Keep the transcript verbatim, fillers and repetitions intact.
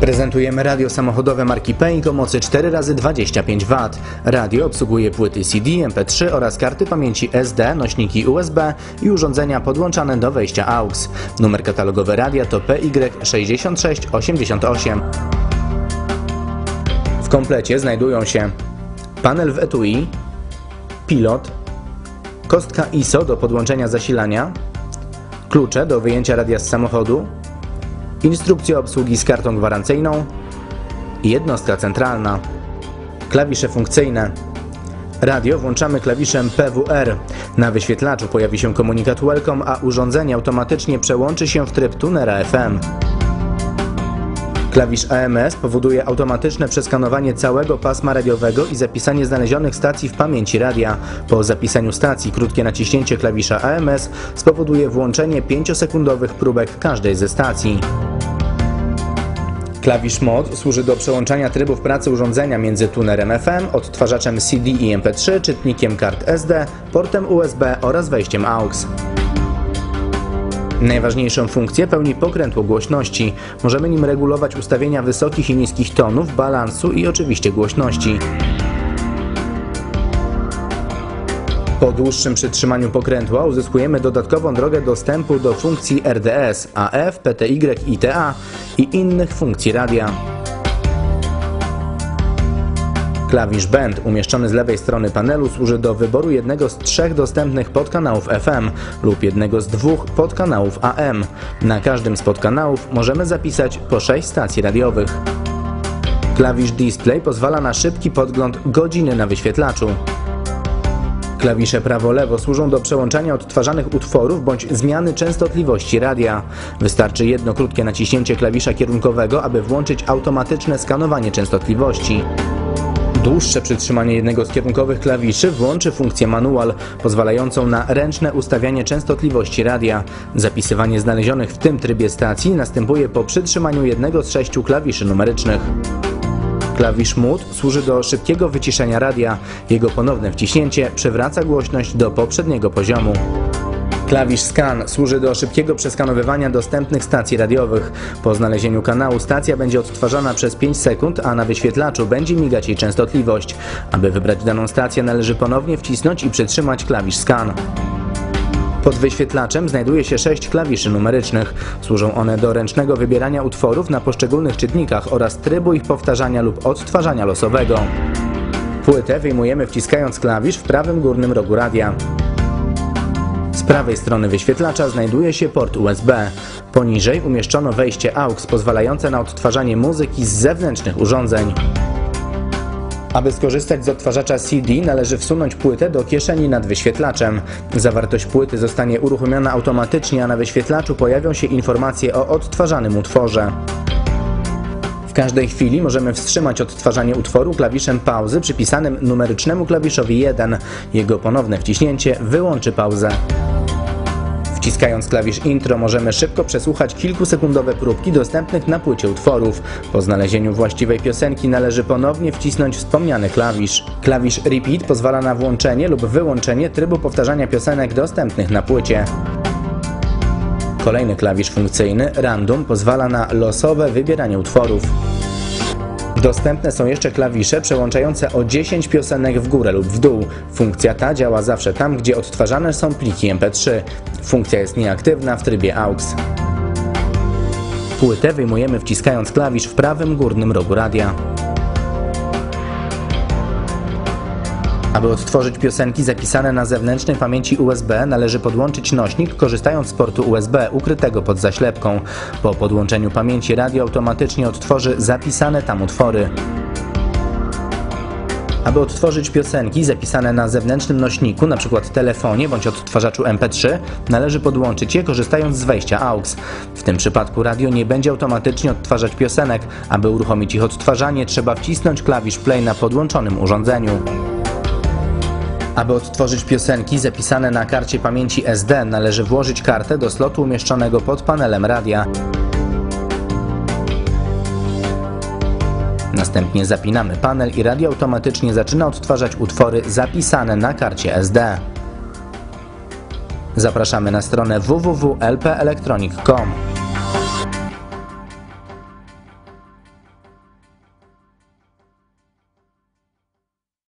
Prezentujemy radio samochodowe marki Penk o mocy cztery razy dwadzieścia pięć watów. Radio obsługuje płyty C D, M P trzy oraz karty pamięci S D, nośniki U S B i urządzenia podłączane do wejścia A U X. Numer katalogowy radia to P Y sześć sześć osiem osiem. W komplecie znajdują się panel w etui, pilot, kostka I S O do podłączenia zasilania, klucze do wyjęcia radia z samochodu, instrukcja obsługi z kartą gwarancyjną i jednostka centralna. Klawisze funkcyjne. Radio włączamy klawiszem P W R. Na wyświetlaczu pojawi się komunikat Welcome, a urządzenie automatycznie przełączy się w tryb tunera F M. Klawisz A M S powoduje automatyczne przeskanowanie całego pasma radiowego i zapisanie znalezionych stacji w pamięci radia. Po zapisaniu stacji krótkie naciśnięcie klawisza A M S spowoduje włączenie pięciosekundowych próbek każdej ze stacji. Klawisz Mod służy do przełączania trybów pracy urządzenia między tunerem F M, odtwarzaczem C D i M P trzy, czytnikiem kart S D, portem U S B oraz wejściem A U X. Najważniejszą funkcję pełni pokrętło głośności. Możemy nim regulować ustawienia wysokich i niskich tonów, balansu i oczywiście głośności. Po dłuższym przytrzymaniu pokrętła uzyskujemy dodatkową drogę dostępu do funkcji R D S, A F, P T Y i T A i innych funkcji radia. Klawisz Band umieszczony z lewej strony panelu służy do wyboru jednego z trzech dostępnych podkanałów F M lub jednego z dwóch podkanałów A M. Na każdym z podkanałów możemy zapisać po sześć stacji radiowych. Klawisz Display pozwala na szybki podgląd godziny na wyświetlaczu. Klawisze prawo-lewo służą do przełączania odtwarzanych utworów bądź zmiany częstotliwości radia. Wystarczy jedno krótkie naciśnięcie klawisza kierunkowego, aby włączyć automatyczne skanowanie częstotliwości. Dłuższe przytrzymanie jednego z kierunkowych klawiszy włączy funkcję manual, pozwalającą na ręczne ustawianie częstotliwości radia. Zapisywanie znalezionych w tym trybie stacji następuje po przytrzymaniu jednego z sześciu klawiszy numerycznych. Klawisz Mute służy do szybkiego wyciszenia radia. Jego ponowne wciśnięcie przywraca głośność do poprzedniego poziomu. Klawisz Scan służy do szybkiego przeskanowywania dostępnych stacji radiowych. Po znalezieniu kanału stacja będzie odtwarzana przez pięć sekund, a na wyświetlaczu będzie migać jej częstotliwość. Aby wybrać daną stację, należy ponownie wcisnąć i przytrzymać klawisz Scan. Pod wyświetlaczem znajduje się sześć klawiszy numerycznych. Służą one do ręcznego wybierania utworów na poszczególnych czytnikach oraz trybu ich powtarzania lub odtwarzania losowego. Płytę wyjmujemy wciskając klawisz w prawym górnym rogu radia. Z prawej strony wyświetlacza znajduje się port U S B. Poniżej umieszczono wejście A U X pozwalające na odtwarzanie muzyki z zewnętrznych urządzeń. Aby skorzystać z odtwarzacza C D, należy wsunąć płytę do kieszeni nad wyświetlaczem. Zawartość płyty zostanie uruchomiona automatycznie, a na wyświetlaczu pojawią się informacje o odtwarzanym utworze. W każdej chwili możemy wstrzymać odtwarzanie utworu klawiszem pauzy przypisanym numerycznemu klawiszowi jeden. Jego ponowne wciśnięcie wyłączy pauzę. Wciskając klawisz Intro możemy szybko przesłuchać kilkusekundowe próbki dostępnych na płycie utworów. Po znalezieniu właściwej piosenki należy ponownie wcisnąć wspomniany klawisz. Klawisz Repeat pozwala na włączenie lub wyłączenie trybu powtarzania piosenek dostępnych na płycie. Kolejny klawisz funkcyjny, Random, pozwala na losowe wybieranie utworów. Dostępne są jeszcze klawisze przełączające o dziesięć piosenek w górę lub w dół. Funkcja ta działa zawsze tam, gdzie odtwarzane są pliki M P trzy. Funkcja jest nieaktywna w trybie A U X. Płytę wyjmujemy wciskając klawisz w prawym górnym rogu radia. Aby odtworzyć piosenki zapisane na zewnętrznej pamięci U S B, należy podłączyć nośnik, korzystając z portu U S B ukrytego pod zaślepką. Po podłączeniu pamięci radio automatycznie odtworzy zapisane tam utwory. Aby odtworzyć piosenki zapisane na zewnętrznym nośniku, np. telefonie bądź odtwarzaczu M P trzy, należy podłączyć je korzystając z wejścia A U X. W tym przypadku radio nie będzie automatycznie odtwarzać piosenek. Aby uruchomić ich odtwarzanie, trzeba wcisnąć klawisz Play na podłączonym urządzeniu. Aby odtworzyć piosenki zapisane na karcie pamięci S D, należy włożyć kartę do slotu umieszczonego pod panelem radia. Następnie zapinamy panel i radio automatycznie zaczyna odtwarzać utwory zapisane na karcie S D. Zapraszamy na stronę w w w kropka l p electronic kropka com.